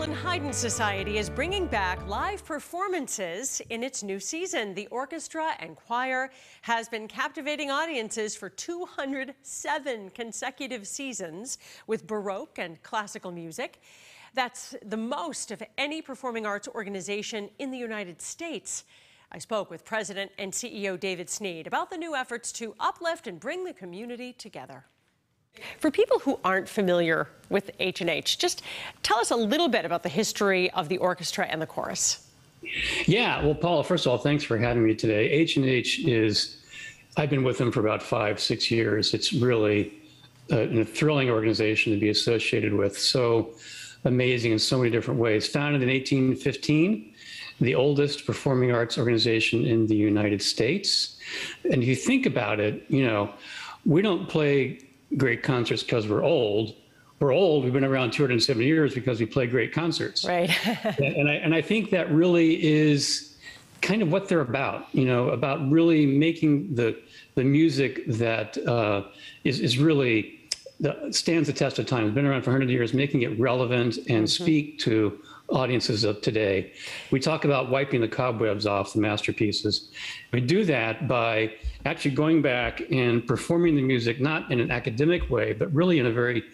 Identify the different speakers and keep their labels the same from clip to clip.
Speaker 1: Handel and Haydn Society is bringing back live performances in its new season. The orchestra and choir has been captivating audiences for 207 consecutive seasons with Baroque and classical music. That's the most of any performing arts organization in the United States. I spoke with President and CEO David Sneed about the new efforts to uplift and bring the community together. For people who aren't familiar with H&H, just tell us a little bit about the history of the orchestra and the chorus.
Speaker 2: Yeah, well, Paula, first of all, thanks for having me today. H&H is, I've been with them for about 5-6 years. It's really a thrilling organization to be associated with. So amazing in so many different ways. Founded in 1815, the oldest performing arts organization in the United States. And if you think about it, you know, we don't play great concerts because we're old. We're old. We've been around 270 years because we play great concerts.
Speaker 1: Right.
Speaker 2: and I think that really is kind of what they're about. You know, about really making the music that is really stands the test of time. It's been around for 100 years, making it relevant and speak to audiences of today. We talk about wiping the cobwebs off the masterpieces. We do that by actually going back and performing the music, not in an academic way, but really in a very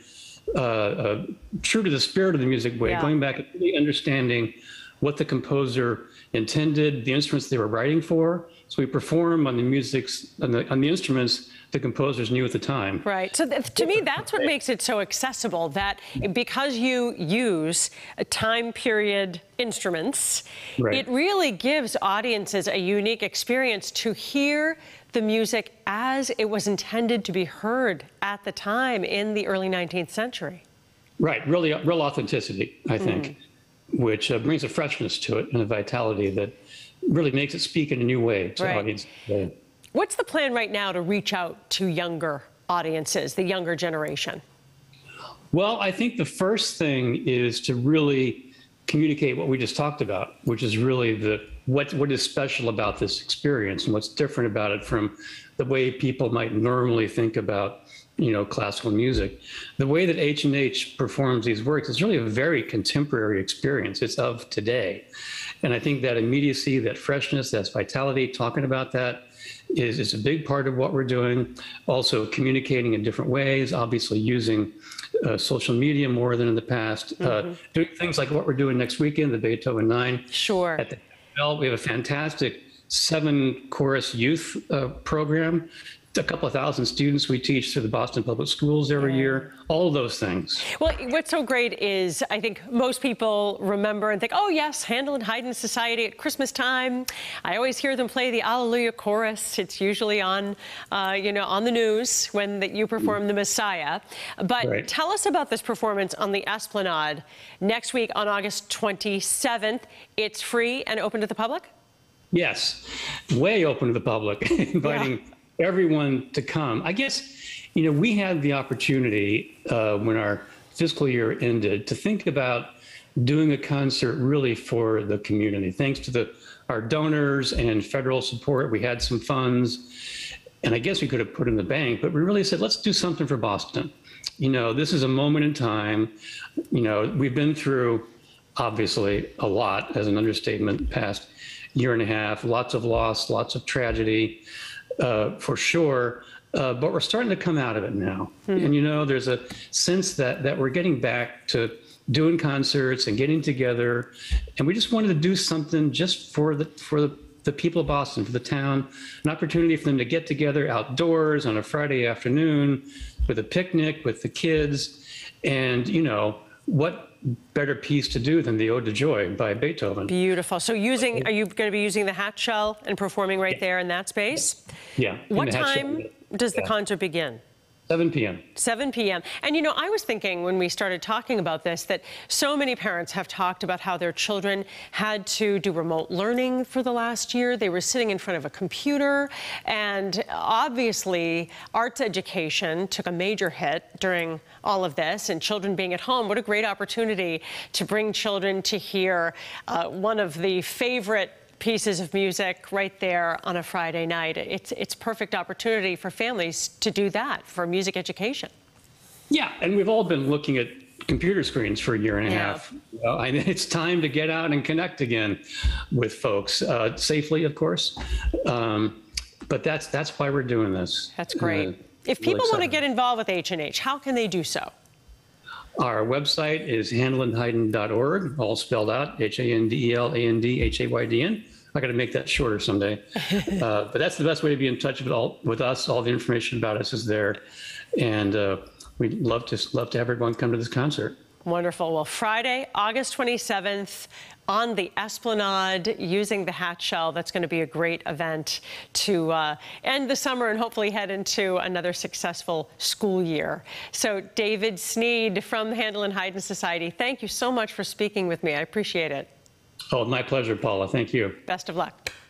Speaker 2: true to the spirit of the music way, going back and really understanding what the composer intended, the instruments they were writing for. So we perform on the instruments the composers knew at the time.
Speaker 1: Right. So to me, that's what makes it so accessible, that because you use time period instruments, it really gives audiences a unique experience to hear the music as it was intended to be heard at the time in the early 19th century. Right.
Speaker 2: Real authenticity, I think, which brings a freshness to it and a vitality that really makes it speak in a new way to audiences.
Speaker 1: What's the plan right now to reach out to younger audiences, the younger generation?
Speaker 2: Well, I think the first thing is to really communicate what we just talked about, which is really what is special about this experience and what's different about it from the way people might normally think about, you know, classical music. The way that H&H performs these works is really a very contemporary experience. It's of today. And I think that immediacy, that freshness, that vitality, talking about that is a big part of what we're doing. Also communicating in different ways, obviously using social media more than in the past, doing things like what we're doing next weekend, the Beethoven 9.
Speaker 1: Sure.
Speaker 2: At the we have a fantastic 7-chorus youth program. A couple of thousand students we teach through the Boston Public Schools every year, all of those things.
Speaker 1: Well, what's so great is I think most people remember and think, oh yes, Handel and Haydn Society at Christmas time. I always hear them play the Alleluia chorus. It's usually on, you know, on the news when you perform the Messiah. But tell us about this performance on the Esplanade next week on August 27th. It's free and open to the public?
Speaker 2: Yes, way open to the public, inviting everyone to come. I guess, you know, we had the opportunity when our fiscal year ended to think about doing a concert really for the community. Thanks to our donors and federal support, we had some funds, and I guess we could have put in the bank, but we really said, let's do something for Boston. You know, this is a moment in time. You know, we've been through, obviously, a lot, as an understatement, past year and a half, lots of loss, lots of tragedy. For sure, but we're starting to come out of it now. And, you know, there's a sense that we're getting back to doing concerts and getting together. And we just wanted to do something just for the people of Boston, for the town, an opportunity for them to get together outdoors on a Friday afternoon with a picnic with the kids. And, you know, what better piece to do than the Ode to Joy by Beethoven.
Speaker 1: Beautiful. So are you going to be using the Hatch Shell and performing right there in that space?
Speaker 2: Yeah.
Speaker 1: What time does the concert begin?
Speaker 2: 7 p.m.
Speaker 1: 7 p.m. And, you know, I was thinking when we started talking about this that so many parents have talked about how their children had to do remote learning for the last year. They were sitting in front of a computer. And obviously, arts education took a major hit during all of this. And children being at home, what a great opportunity to bring children to hear one of the favorite pieces of music right there on a Friday night. It's perfect opportunity for families to do that, for music education.
Speaker 2: Yeah, and we've all been looking at computer screens for a year and a
Speaker 1: Yeah.
Speaker 2: half. It's time to get out and connect again with folks, safely, of course. But that's why we're doing this.
Speaker 1: That's great. If
Speaker 2: Really
Speaker 1: people want to
Speaker 2: exciting.
Speaker 1: get involved with H&H, how can they do so?
Speaker 2: Our website is handelandhayden.org, all spelled out, HANDELANDHAYDN. I got to make that shorter someday. But that's the best way to be in touch with us. All the information about us is there. And we'd love to have everyone come to this concert.
Speaker 1: Wonderful. Well, Friday, August 27th, on the Esplanade, using the Hatch Shell. That's going to be a great event to end the summer and hopefully head into another successful school year. So, David Sneed from the Handel and Haydn Society, thank you so much for speaking with me. I appreciate it.
Speaker 2: Oh, my pleasure, Paula. Thank you.
Speaker 1: Best of luck.